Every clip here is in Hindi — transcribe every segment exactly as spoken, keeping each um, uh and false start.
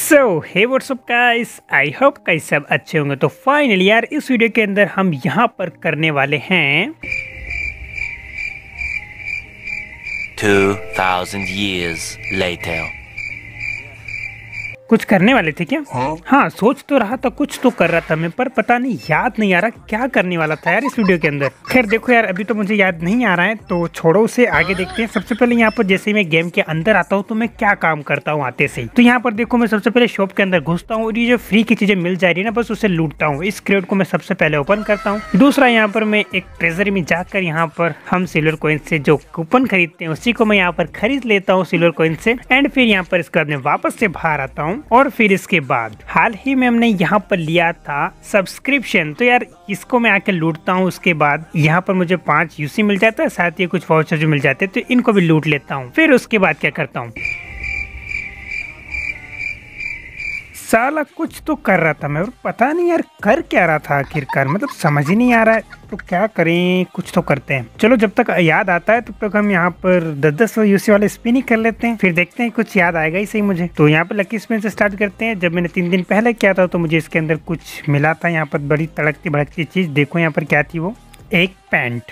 So hey what's up guys, I hope guys सब अच्छे होंगे। तो फाइनली यार इस वीडियो के अंदर हम यहाँ पर करने वाले हैं two thousand years later. कुछ करने वाले थे क्या? हाँ, हाँ सोच तो रहा था, कुछ तो कर रहा था मैं, पर पता नहीं याद नहीं आ रहा क्या करने वाला था यार इस वीडियो के अंदर। खैर देखो यार, अभी तो मुझे याद नहीं आ रहा है, तो छोड़ो उसे, आगे देखते हैं। सबसे पहले यहाँ पर जैसे ही मैं गेम के अंदर आता हूँ तो मैं क्या काम करता हूँ आते से। तो यहाँ पर देखो, मैं सबसे पहले शॉप के अंदर घुसता हूँ और ये जो फ्री की चीजें मिल जा रही है ना, बस उसे लूटता हूँ। इस क्रेट को मैं सबसे पहले ओपन करता हूँ। दूसरा यहाँ पर मैं एक ट्रेजरी में जाकर यहाँ पर हम सिल्वर कॉइन से जो कूपन खरीदते हैं उसी को मैं यहाँ पर खरीद लेता हूँ सिल्वर कॉइन से। एंड फिर यहाँ पर इसके बाद मैं वापस से बाहर आता हूँ और फिर इसके बाद हाल ही में हमने यहाँ पर लिया था सब्सक्रिप्शन, तो यार इसको मैं आके लूटता हूँ। उसके बाद यहाँ पर मुझे पांच यूसी मिल जाता है, साथ ही कुछ वाउचर जो मिल जाते हैं, तो इनको भी लूट लेता हूँ। फिर उसके बाद क्या करता हूँ, साला कुछ तो कर रहा था मैं, और पता नहीं यार कर क्या रहा था आखिरकार, मतलब समझ ही नहीं आ रहा है। तो क्या करें, कुछ तो करते हैं। चलो जब तक याद आता है तब तक हम यहाँ पर दस दस यूसी वाले स्पिन ही कर लेते हैं, फिर देखते हैं कुछ याद आएगा ही सही मुझे। तो यहाँ पर लकी स्पिन से स्टार्ट करते हैं। जब मैंने तीन दिन पहले किया था तो मुझे इसके अंदर कुछ मिला था, यहाँ पर बड़ी तड़कती भड़कती चीज। देखो यहाँ पर क्या थी वो, एक पैंट।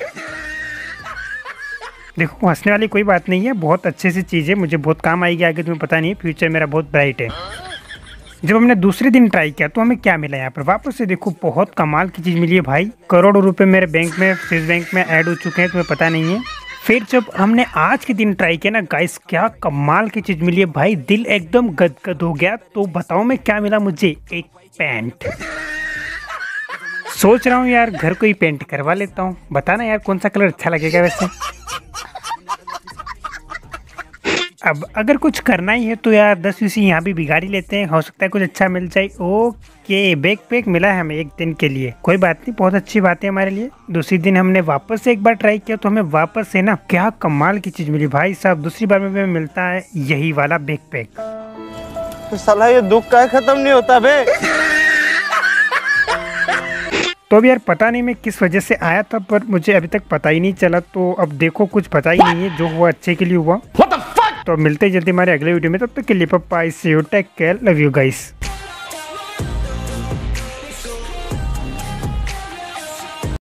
देखो हंसने वाली कोई बात नहीं है, बहुत अच्छी सी चीज है, मुझे बहुत काम आएगी आगे, तुम्हें पता नहीं, फ्यूचर मेरा बहुत ब्राइट है। जब हमने दूसरे दिन ट्राई किया तो हमें क्या मिला यहाँ पर, वापस से देखो बहुत कमाल की चीज़ मिली है भाई। करोड़ों रुपए मेरे बैंक में, स्विस बैंक में ऐड हो चुके हैं, तुम्हें पता नहीं है। फिर जब हमने आज के दिन ट्राई किया ना गाइस, क्या कमाल की चीज़ मिली है भाई, दिल एकदम गदगद हो गया। तो बताओ मैं क्या मिला मुझे, एक पैंट। सोच रहा हूँ यार घर को ही पेंट करवा लेता हूँ, बताना यार कौन सा कलर अच्छा लगेगा वैसे। अब अगर कुछ करना ही है तो यार दस यूसी यहाँ भी बिगाड़ ही लेते हैं, हो सकता है कुछ अच्छा मिल जाए। ओके, बैक पैक मिला है हमें एक दिन के लिए, कोई बात नहीं, बहुत अच्छी बात है हमारे लिए। दूसरी दिन हमने वापस से एक बार ट्राई किया तो हमें वापस से ना क्या कमाल की चीज मिली भाई साहब। दूसरी बार में हमें मिलता है यही वाला बैक पैक। तो साला ये दुख का खत्म नहीं होता बे। तो अब यार पता नहीं मैं किस वजह से आया था, पर मुझे अभी तक पता ही नहीं चला। तो अब देखो कुछ पता ही नहीं है, जो हुआ अच्छे के लिए हुआ। तो मिलते हैं जल्दी हमारे अगले वीडियो में, तब तक के लिए पापा, see you, take care, love you guys.